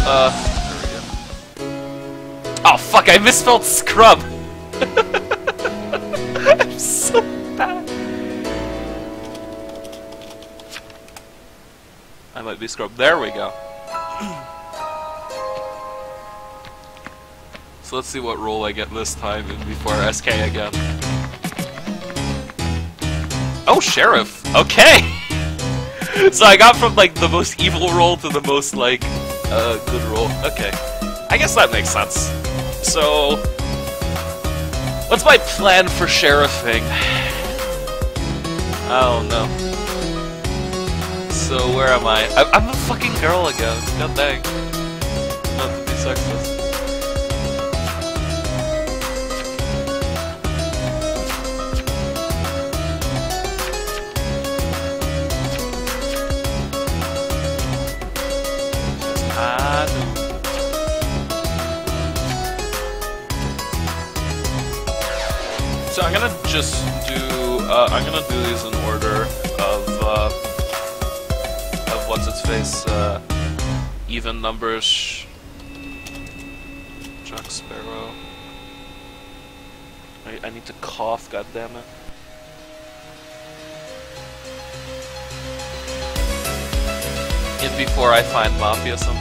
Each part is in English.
Oh fuck, I misspelled scrub! I'm so bad. I might be scrubbed. There we go. So let's see what role I get this time before SK again. Oh, sheriff! Okay! So I got from like the most evil role to the most like good role. Okay. I guess that makes sense. So what's my plan for sheriffing? I don't know. So where am I? I'm a fucking girl again. God dang. Not to be sexist. So I'm gonna just do, I'm gonna do these in order of what's its face, even numbers. Jack Sparrow. I need to cough, goddammit. In before I find Mafia somehow.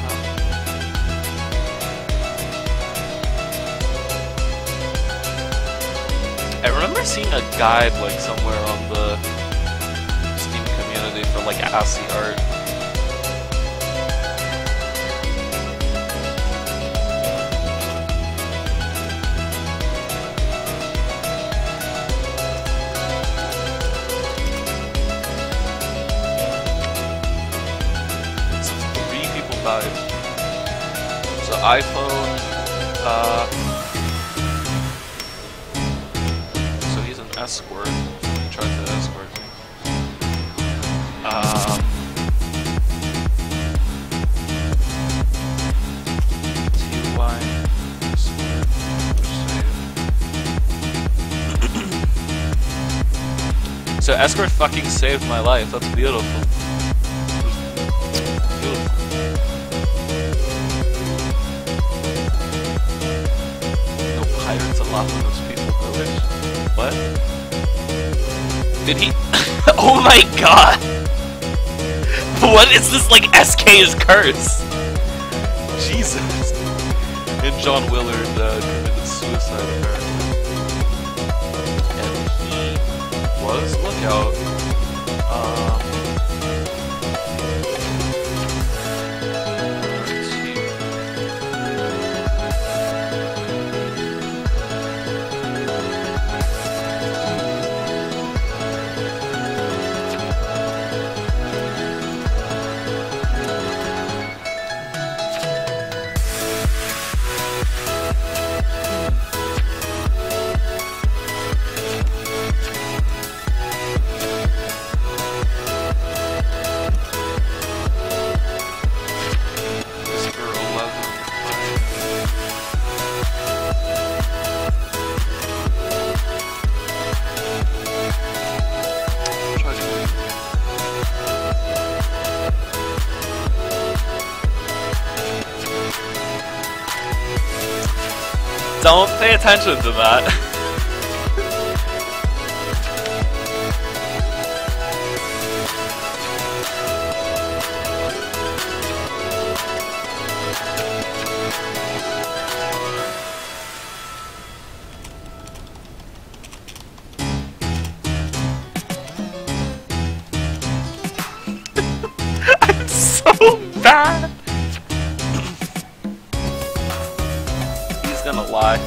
I remember seeing a guide like somewhere on the Steam community for like assy art. So 3 people died. So iPhone, escort. He tried to escort me. TY So escort fucking saved my life. That's beautiful. Beautiful. No pirates allowed in those people village. What? Did he? Oh my god! What is this, like, SK's curse? Jesus. And John Willard committed suicide apparently. And he was lookout. Don't pay attention to that. I'm so bad. He's gonna lie.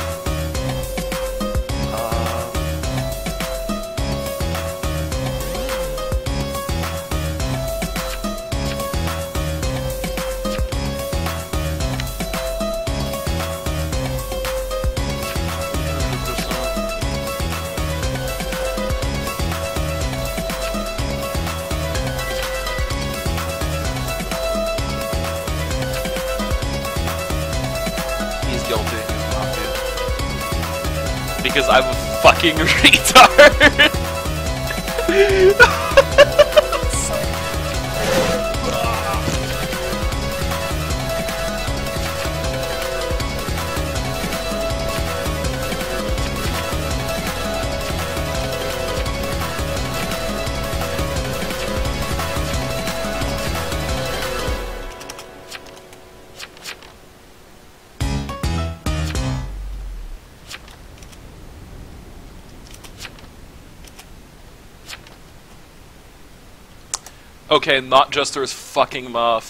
Because I'm a fucking retard. Okay, not Jester's fucking muff.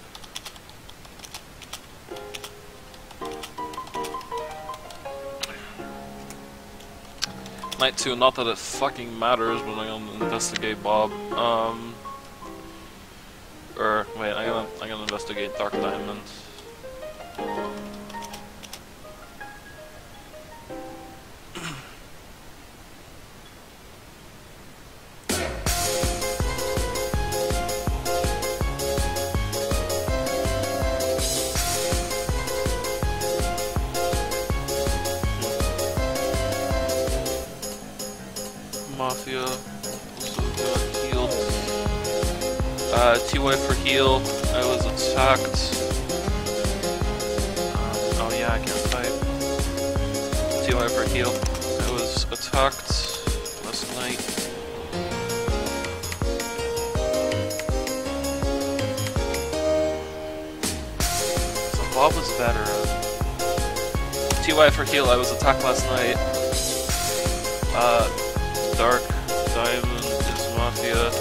Night 2, not that it fucking matters, but I'm gonna investigate Bob. Wait, I'm gonna investigate Dark Diamond. Mafia also got healed. TY for heal. I was attacked. Oh yeah, I can't fight. TY for heal. I was attacked last night. So Bob was better. TY for heal. I was attacked last night. Dark Diamond is Mafia.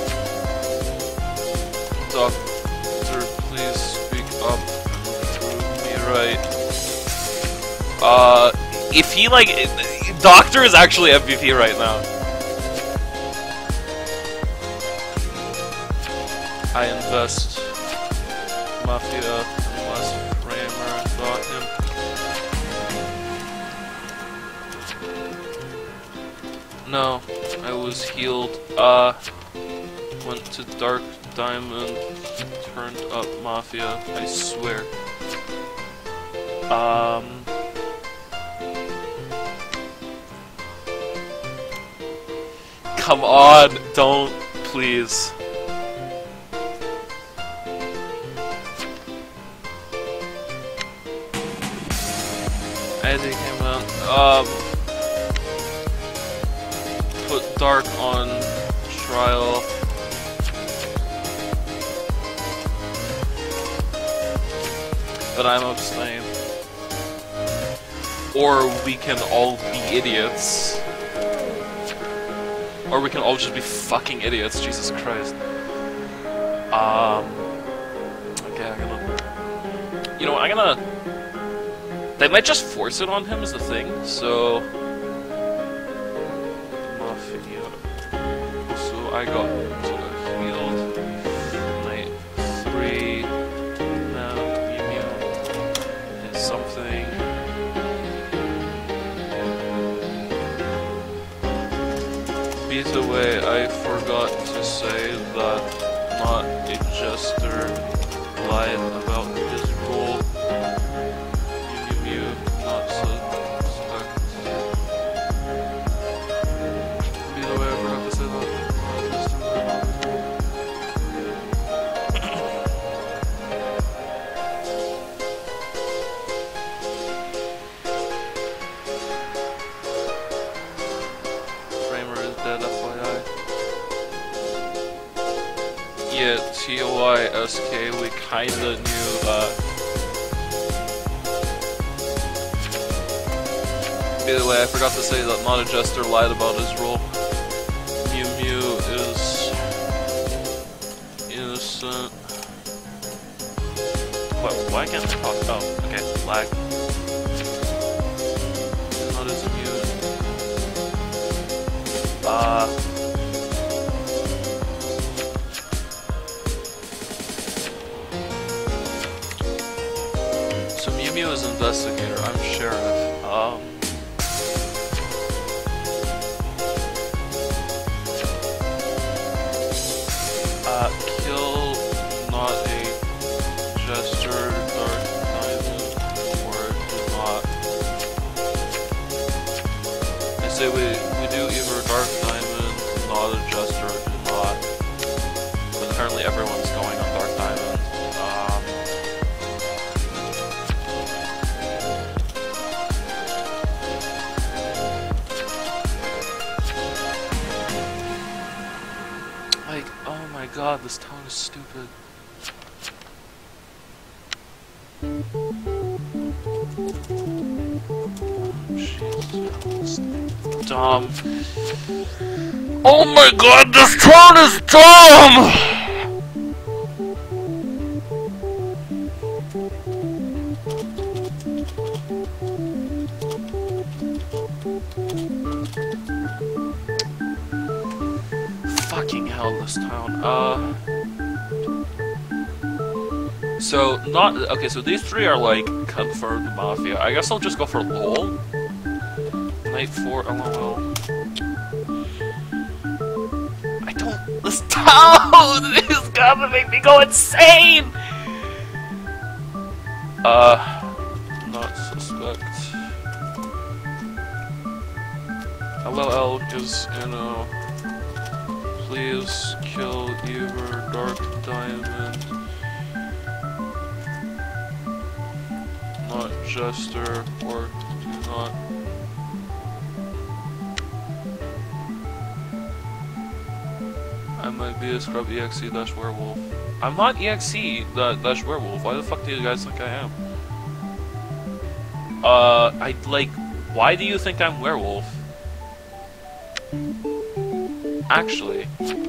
Doctor, please speak up and prove me right. If he like, Doctor is actually MVP right now. I invest Mafia unless Framer got him. No, I was healed. Went to Dark Diamond, turned up Mafia, I swear. Come on, don't, please. I think him out. Put Dark on trial. But I'm abstaining. Or we can all be idiots. Or we can all just be fucking idiots, Jesus Christ. Okay, I'm gonna... You know, I'm gonna... They might just force it on him is the thing, so... So I got healed. Night 3. Now Mew is something. Beat away, I forgot to say that not a jester lied about his role. Mew, not suspect. Beat away, I forgot to say that. Yeah, TOISK, we kinda knew that. By the way, I forgot to say that not a jester lied about his role. Mew is innocent. What? Why can't I talk? Oh, okay, lag. Not as immune. So Mew is investigator, I'm sheriff. Kill not a jester, Dark Diamond, or do not. I say we do either Dark Diamond, not a jester, or do not. But apparently everyone's going on Dark Diamond. Like, oh my god, this town is stupid. She's dumb. Oh my god, this town is dumb! Fucking hell, this town. So, not... Okay, so these three are, like, confirmed Mafia. I guess I'll just go for LOL. Night 4, LOL. I don't... This town is gonna make me go insane! Not suspect. LOL is, you know... Please kill either Dark Diamond, not Jester, or do not. I might be a scrub EXE-werewolf. I'm not EXE-werewolf. Why the fuck do you guys think I am? Why do you think I'm werewolf? Actually,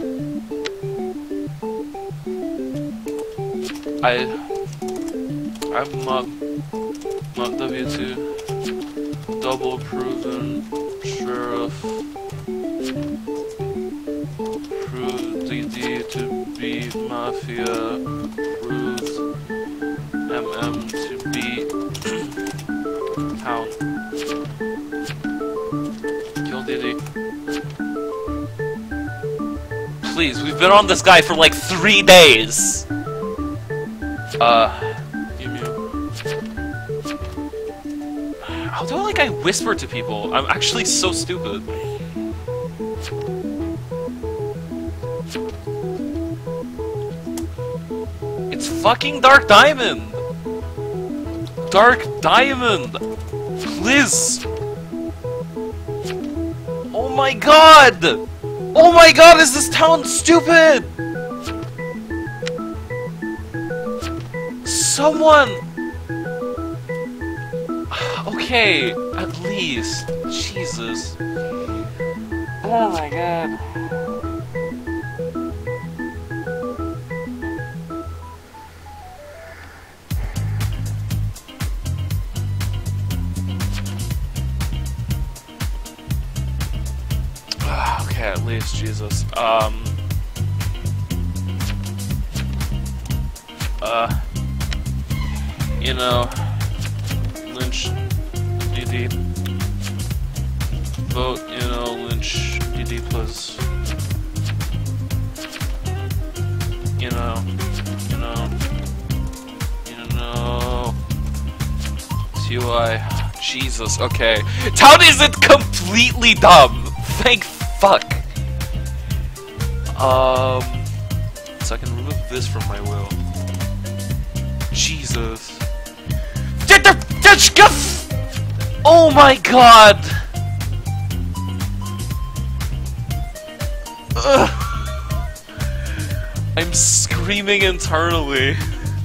I'm not W2, double proven sheriff, proved DD to be mafia, proved MM to be town. Kill DD. Please, we've been on this guy for like 3 days! How do I whisper to people? I'm actually so stupid. It's fucking Dark Diamond! Dark Diamond! Please! Oh my god! Oh my god, is this town stupid? Someone... Okay, at least. Jesus. Oh my god. Okay, at least, Jesus. You know, Lynch DD. Vote, you know, Lynch DD plus. You know. TUI. Jesus, okay. Town isn't completely dumb! Thank fuck! So I can remove this from my will. Jesus. Oh my god! Ugh. I'm screaming internally.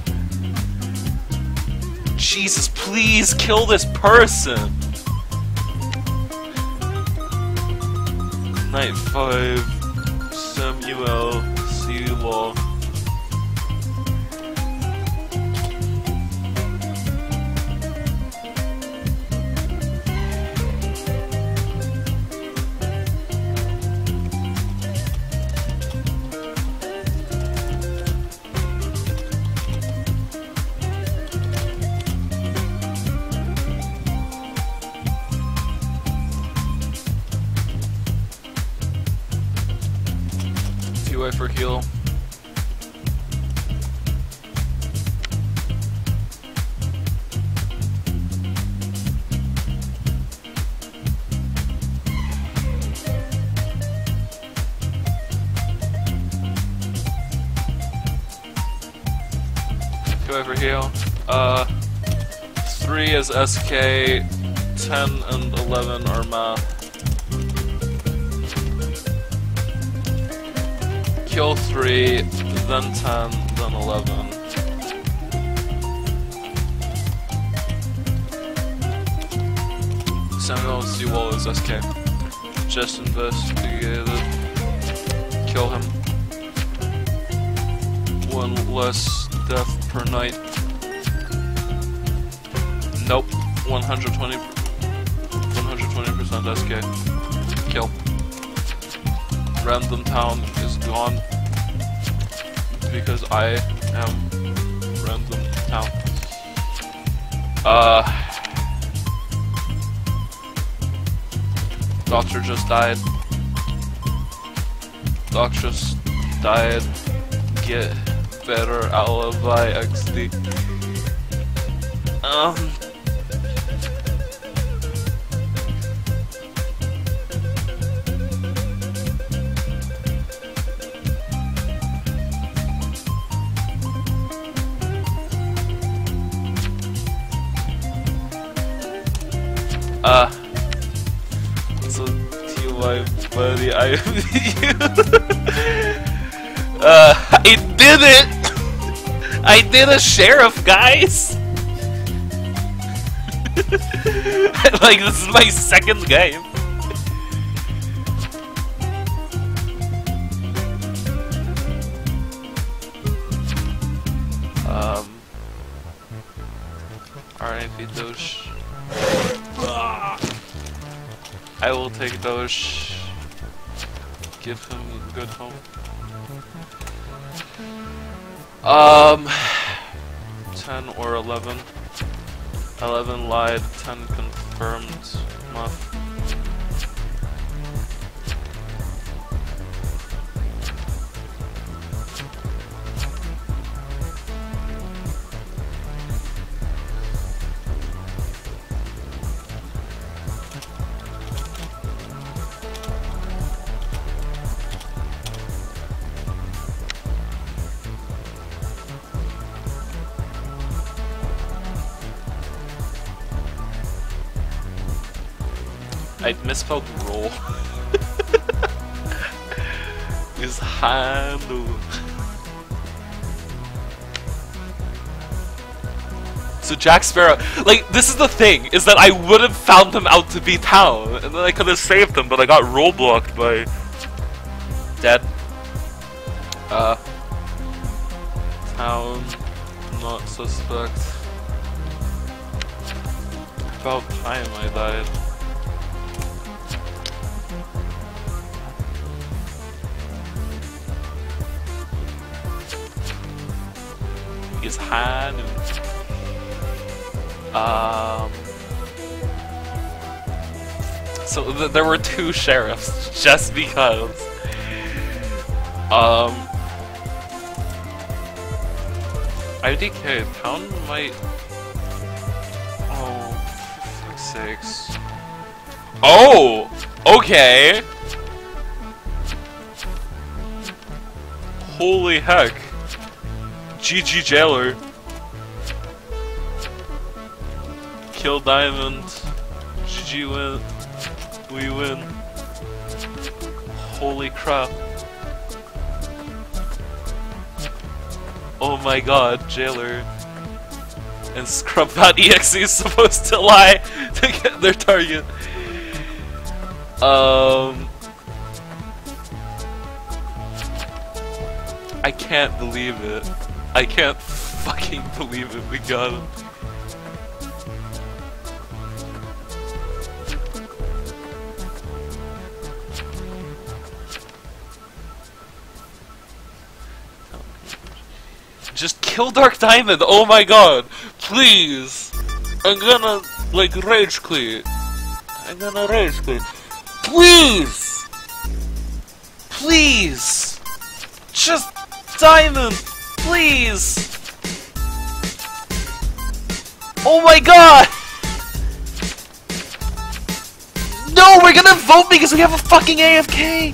Jesus, please kill this person! Night 5, Samuel C. Law. TUI for heal. TUI for heal. 3 is SK, 10 and 11 are math. Kill 3, then 10, then 11. Samuel Seawall is SK. Just investigated. Kill him. 1 less death per night. Nope. 120% That's good. Kill. Random town is gone. Because I am random town. Doctor just died. Doc just died. Get better alibi XD. So TY buddy, I did it! I did a sheriff, guys! Like, this is my second game. RIP Doge. I will take Doge. Give him a good home. 10 or 11. 11 lied, 10 confirmed. Muff. I misspelled roll. Is handle. So Jack Sparrow, like, this is the thing, is that I would have found him out to be town, and then I could have saved him, but I got roll blocked by dead. Town, not suspect. About time I died. His hand. So there were two sheriffs, just because. IDK town might. Oh, for fuck's sakes. Oh, okay. Holy heck. GG Jailer. Kill Diamond. GG win. We win. Holy crap. Oh my god, Jailer. And Scrub.exe is supposed to lie to get their target. I can't believe it. I can't fucking believe it, we got him. Just kill Dark Diamond, oh my god! Please! I'm gonna, like, rage quit. I'm gonna rage quit. Please! Please! Just Diamond! Please! Oh my god! No, we're gonna vote because we have a fucking AFK!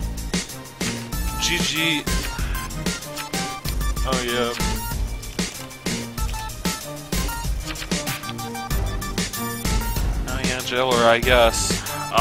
GG. Oh yeah. Oh yeah, Jailer, I guess.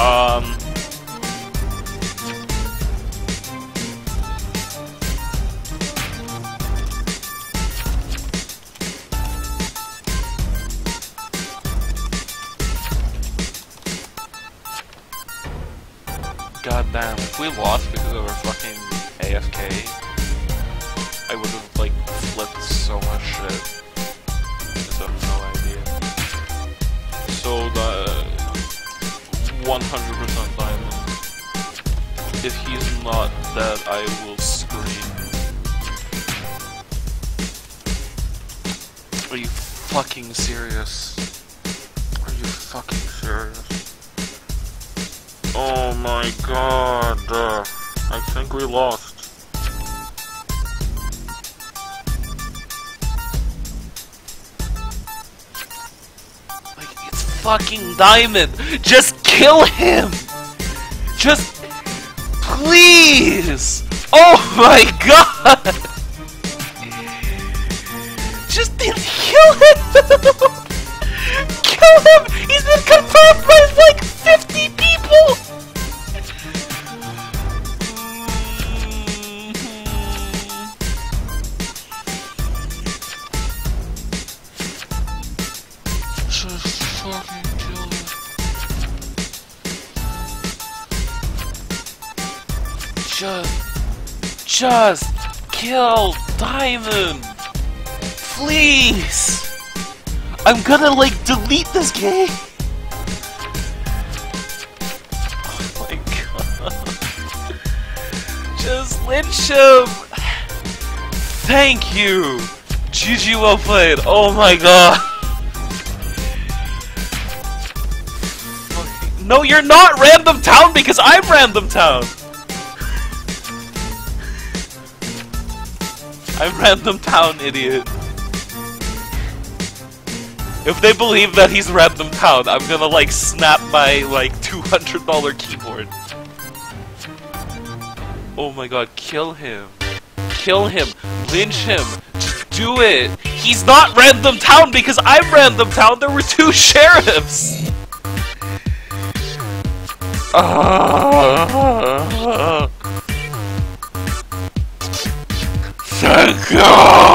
God damn, if we lost because of our fucking AFK, I would have, like, flipped so much shit. I just have no idea. So, 100% diamond. If he's not dead, I will scream. Are you fucking serious? Are you fucking serious? Oh my god. I think we lost. Fucking diamond! Just kill him! Just please! Oh my god! Just kill him! Kill him! He's been confirmed by like 50 people! Just fucking kill him. Just kill Diamond! Please! I'm gonna like delete this game! Oh my god. Just lynch him! Thank you! GG, well played. Oh my god. No, you're not Random Town because I'm Random Town! I'm Random Town, idiot. If they believe that he's Random Town, I'm gonna like snap my like $200 keyboard. Oh my god, kill him. Kill him. Lynch him. Just do it. He's not Random Town because I'm Random Town. There were 2 sheriffs. Thank you!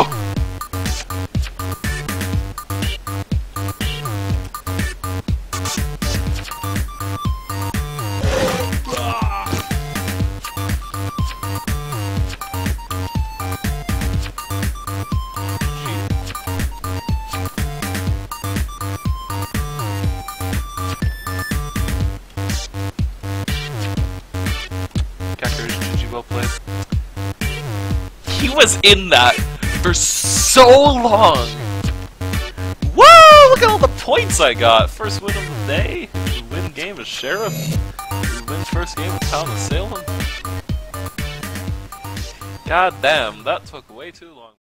GG, well played. He was in that for so long! Whoa! Look at all the points I got! First win of the day. We win game as Sheriff. We win first game of Town of Salem. God damn, that took way too long.